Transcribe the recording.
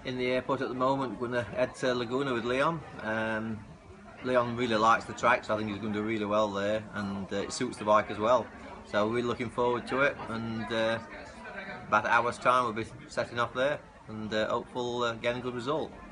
in the airport at the moment. We're going to head to Laguna with Leon. Leon really likes the track, so I think he's going to do really well there, and it suits the bike as well. So we're looking forward to it, and about an hour's time we'll be setting off there, and hopeful getting a good result.